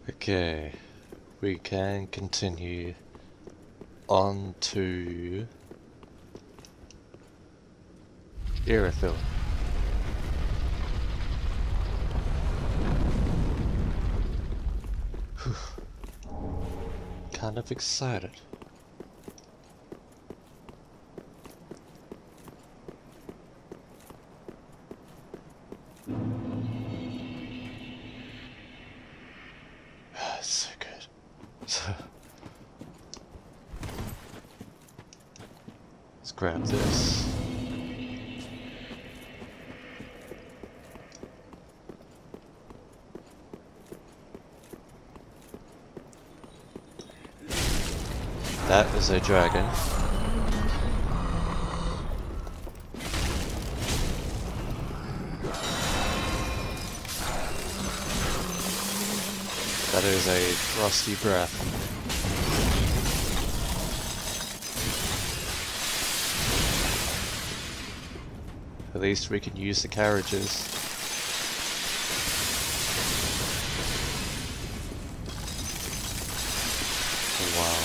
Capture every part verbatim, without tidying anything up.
Okay, we can continue on to Irithyll. Kind of excited. It's so good. Let's grab this. That is a dragon. That is a frosty breath. At least we can use the carriages. Oh, wow.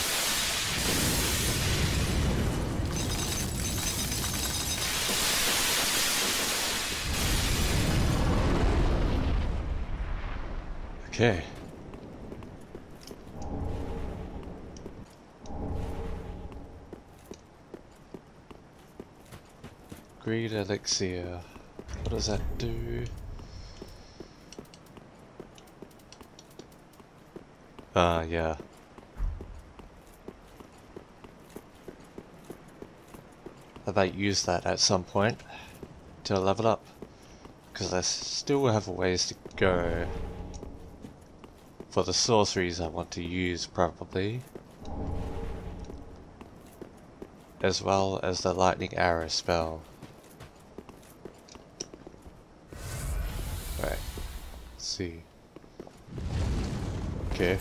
Okay. Greed elixir. What does that do? Ah, uh, yeah. I might use that at some point to level up, because I still have a ways to go for the sorceries I want to use, probably, as well as the lightning arrow spell. Right, let's see. Okay.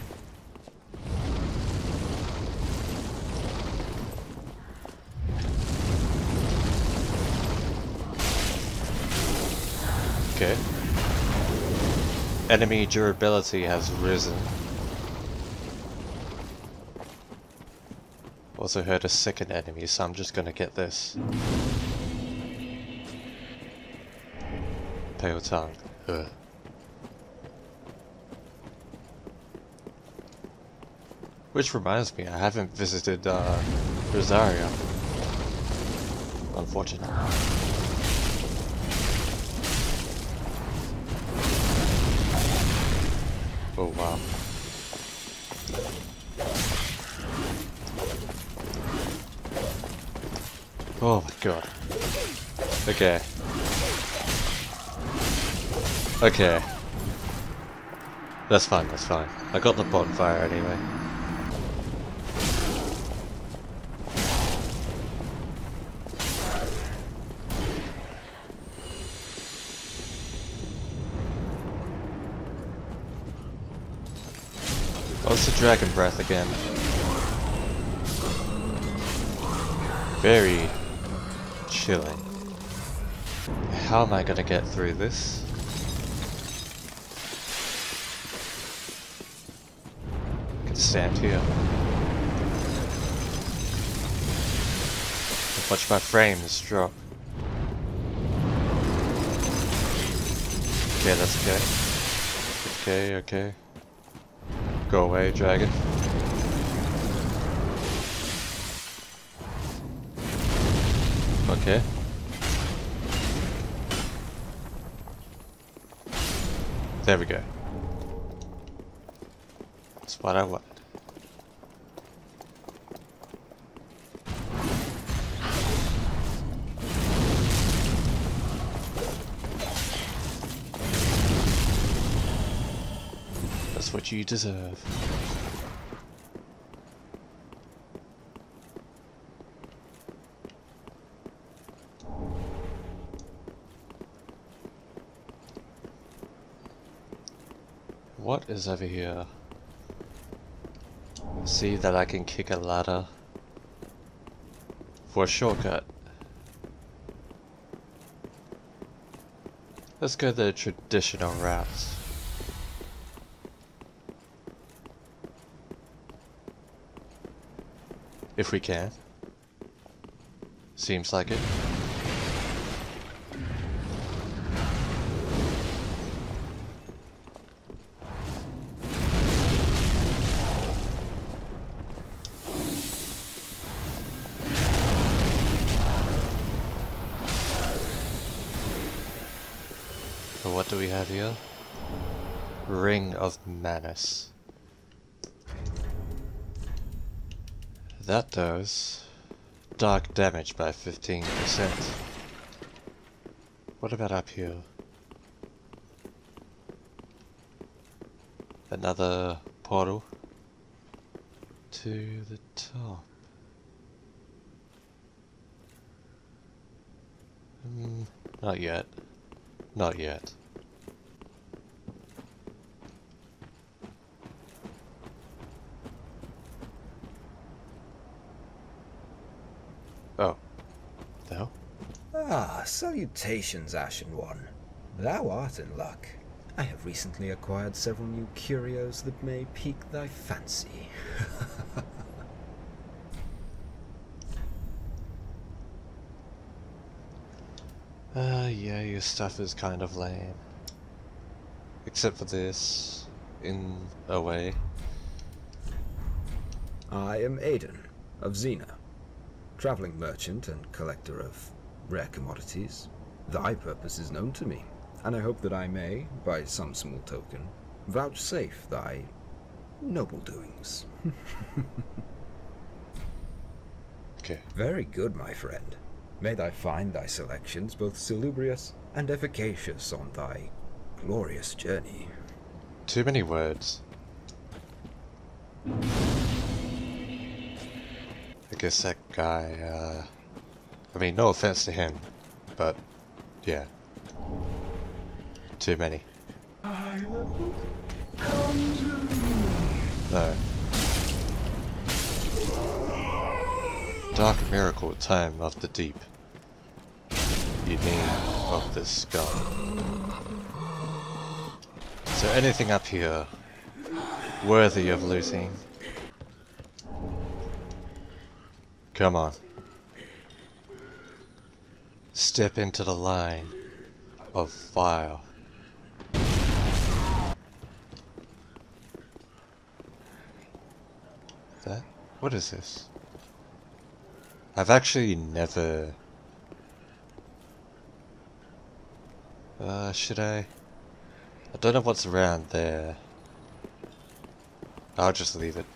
Okay. Enemy durability has risen. Also heard a second enemy, so I'm just gonna get this. Pale tongue. Ugh. Which reminds me, I haven't visited uh, Rosaria. Unfortunately. Oh wow. Oh my god. Okay. Okay. That's fine, that's fine. I got the bonfire anyway. What's the dragon breath again? Very chilling. How am I gonna get through this? I can stand here. Watch my frames drop. Okay, that's okay. Okay, okay. Go away, dragon. Okay. There we go. That's what I wanted. That's what you deserve. What is over here? See that I can kick a ladder for a shortcut. Let's go the traditional route. If we can. Seems like it. So what do we have here? Ring of Manus. That does dark damage by fifteen percent. What about up here? Another portal to the top. Mm, not yet. Not yet. Oh. The hell? Ah, salutations, Ashen One. Thou art in luck. I have recently acquired several new curios that may pique thy fancy. Uh, yeah, your stuff is kind of lame. Except for this, in a way. I am Aiden, of Xena, traveling merchant and collector of rare commodities. Thy purpose is known to me, and I hope that I may, by some small token, vouchsafe thy noble doings. Okay. Very good, my friend. May thy find thy selections both salubrious and efficacious on thy glorious journey. Too many words. I guess that guy, uh... I mean, no offense to him, but, yeah. Too many. No. Dark miracle, time of the deep. You mean of the scum. So anything up here worthy of looting? Come on. Step into the line of fire. That? What is this? I've actually never... Uh, should I? I don't know what's around there. I'll just leave it.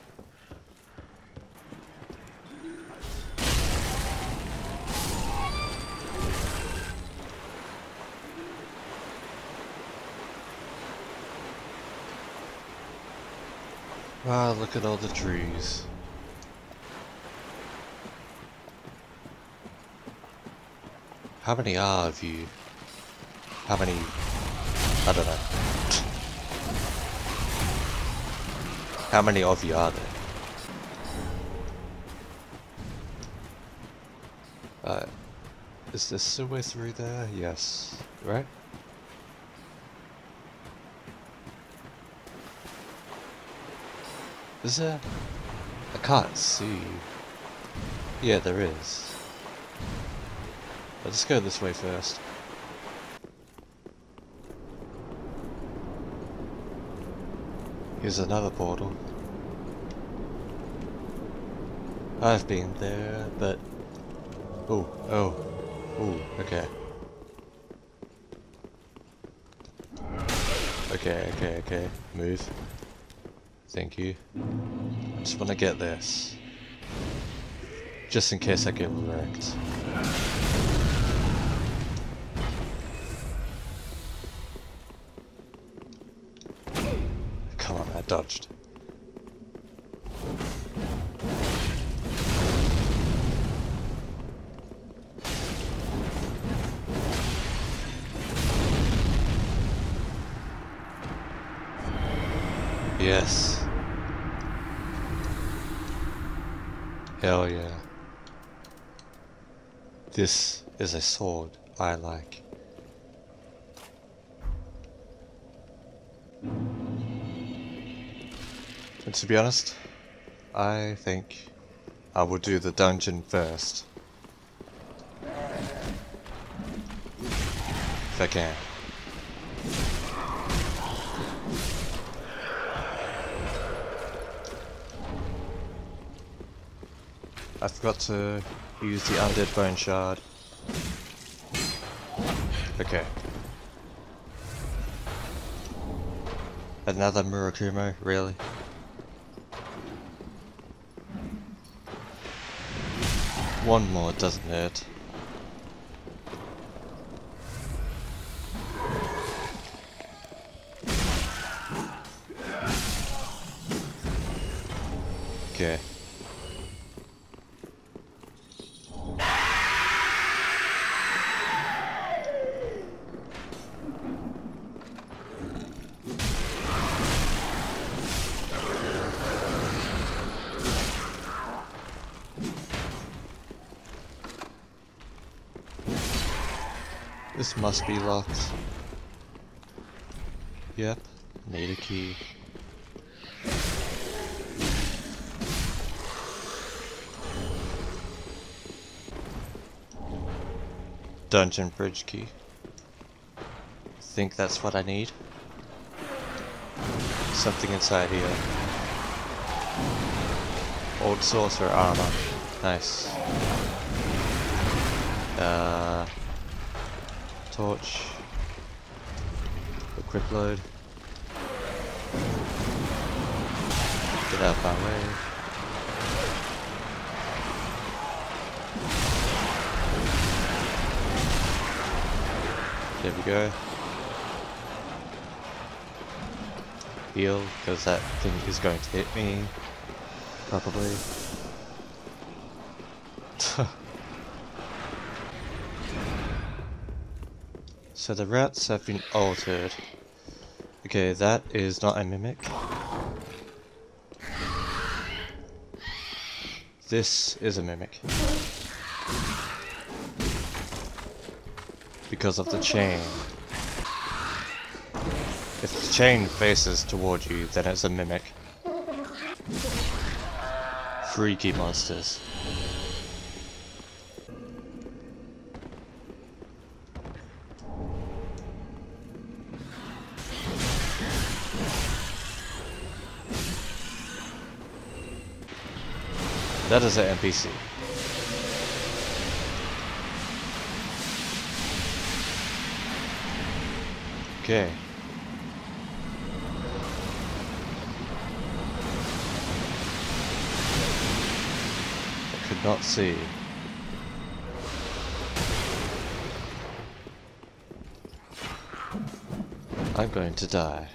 Wow, look at all the trees. How many are of you? How many? I don't know. How many of you are there? Uh, is there still way through there? Yes. Right? Is there? I can't see. Yeah, there is. Let's go this way first. Here's another portal. I've been there, but... Oh, oh, oh, okay. Okay, okay, okay. Move. Thank you. Just want to get this. Just in case I get wrecked. Come on, I dodged. Yes. Hell yeah. This is a sword I like. And to be honest, I think I will do the dungeon first. If I can. I forgot to use the undead bone shard. Okay. Another Murakumo, really? One more doesn't hurt. Okay. This must be locked. Yep, need a key. Dungeon bridge key. Think that's what I need. Something inside here. Old sorcerer armor. Nice. Uh, torch. Equip load. Get out of my way. There we go. Heal, because that thing is going to hit me. Probably. So the rats have been altered. Okay, that is not a mimic. This is a mimic. Because of the chain. If the chain faces toward you, then it's a mimic. Freaky monsters. That is an N P C. Okay. I could not see. I'm going to die.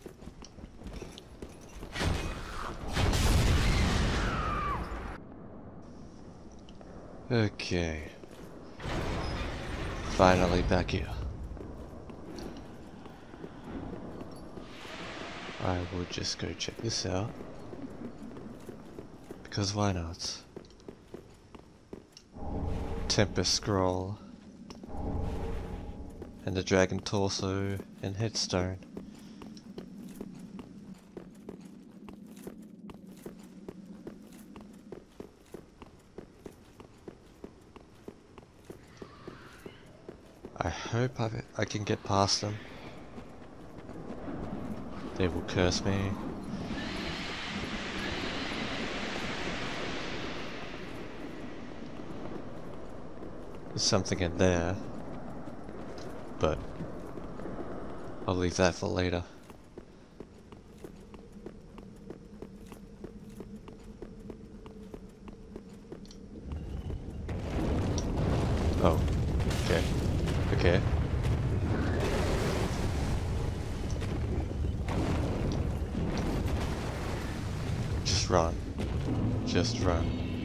Okay. Finally back here. I will just go check this out. Because why not? Tempest Scroll. And the Dragon Torso and Headstone. I hope I, I can get past them. They will curse me. There's something in there. But I'll leave that for later. Oh, okay. Okay. Just run. Just run.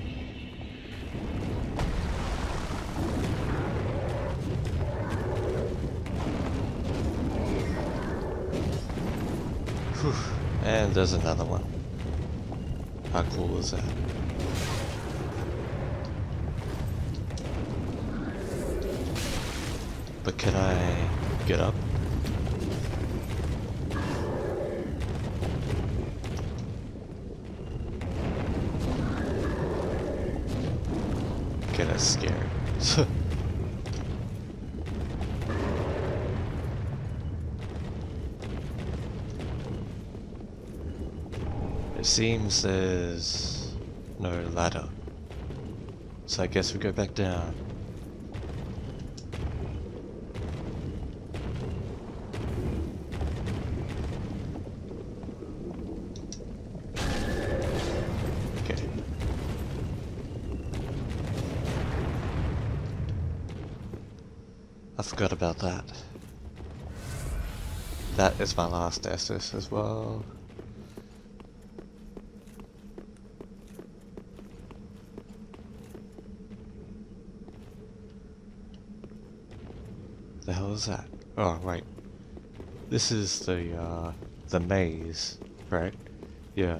Whew. And there's another one. How cool is that? But can I get up? Okay, that's scary. It seems there's no ladder, so I guess we go back down. Okay. I forgot about that. That is my last Estus as well. The hell is that? Oh, right. This is the, uh, the maze, right? Yeah.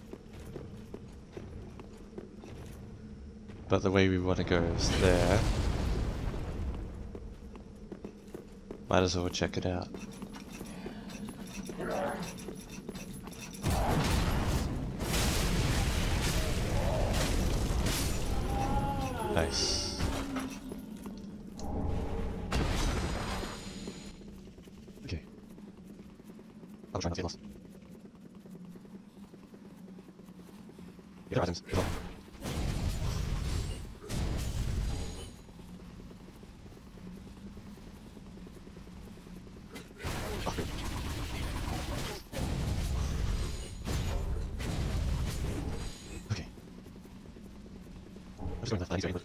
But the way we want to go is there. Might as well check it out. Nice. Okay. I'll try not to get lost. Get our items. Get off. Okay. I'm just going left. I need to go.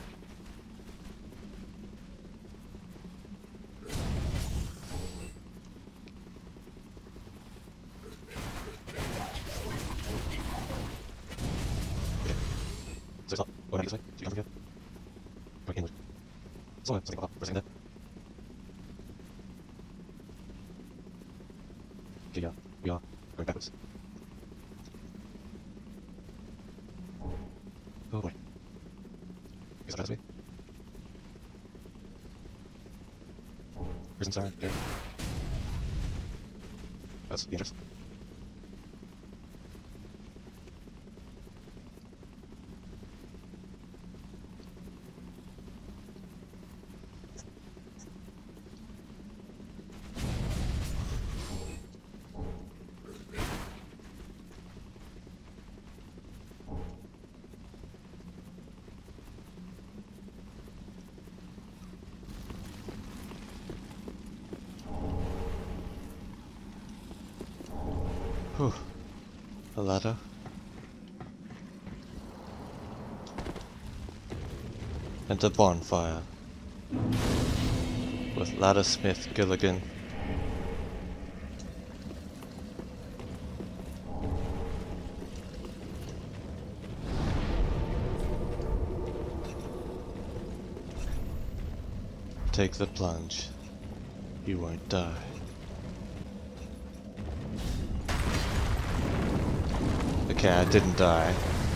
So it's not going this way, so you come from here. Going inward. So let's think about for a second there. Okay, yeah, we are going backwards. Oh boy. Guess I'll try this way. Prisons are there. That's the entrance. Whew. A ladder. And a bonfire. With Laddersmith Gilligan. Take the plunge. You won't die. Okay, I didn't die.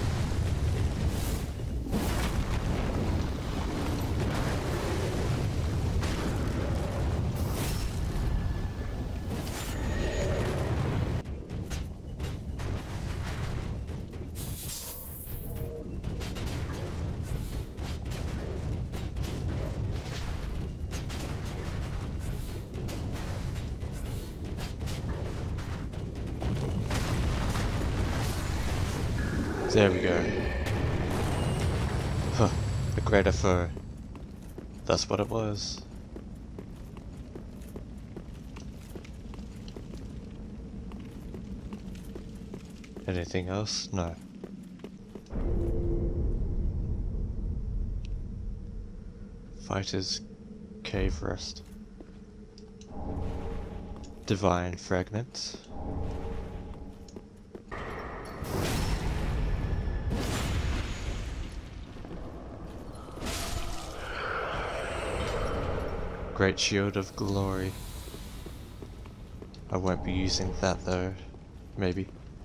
There we go. Huh. A greater foe. That's what it was. Anything else? No. Fighter's Cave Rest. Divine Fragment. Great Shield of Glory. I won't be using that though. Maybe.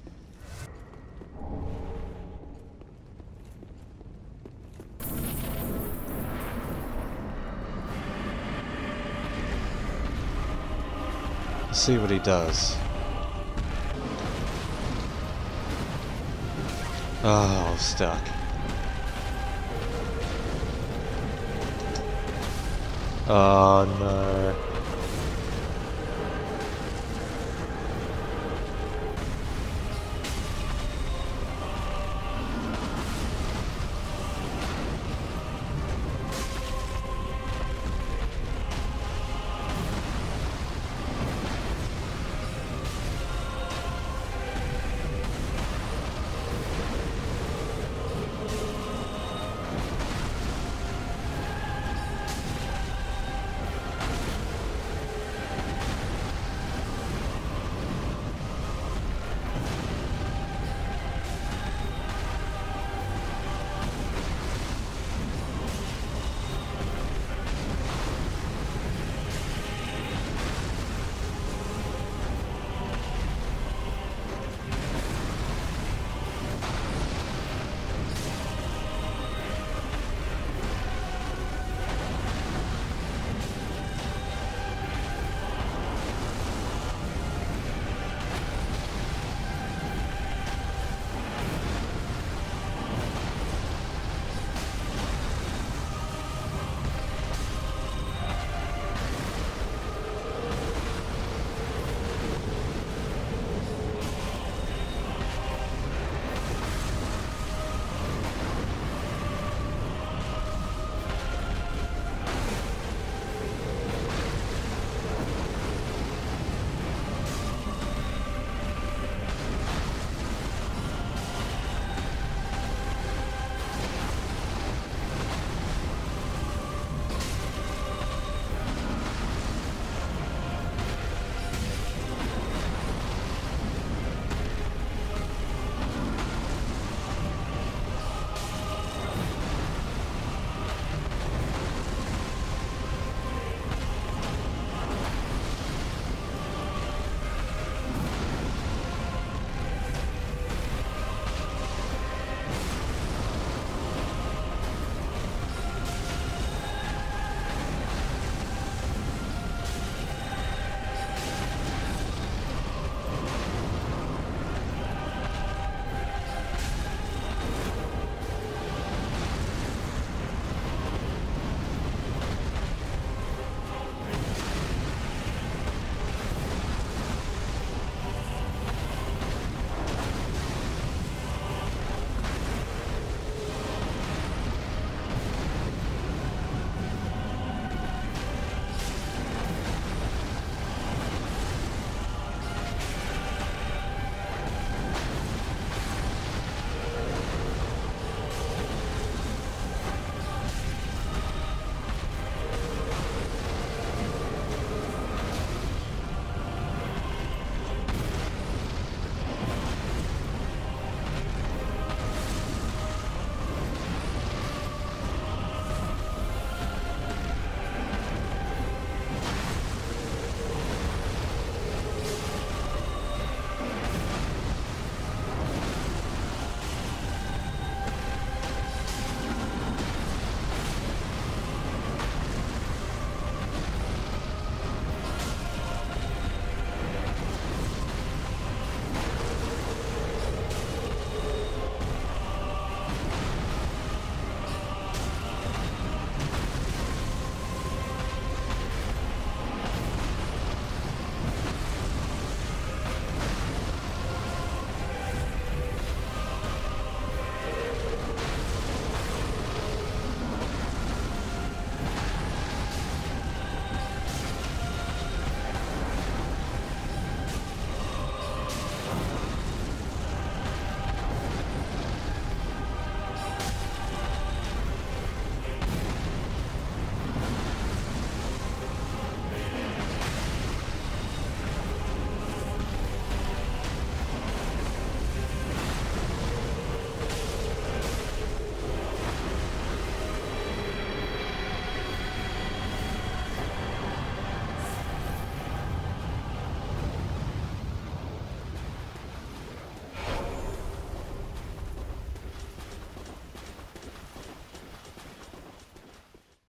Let's see what he does. Oh, stuck. Oh no.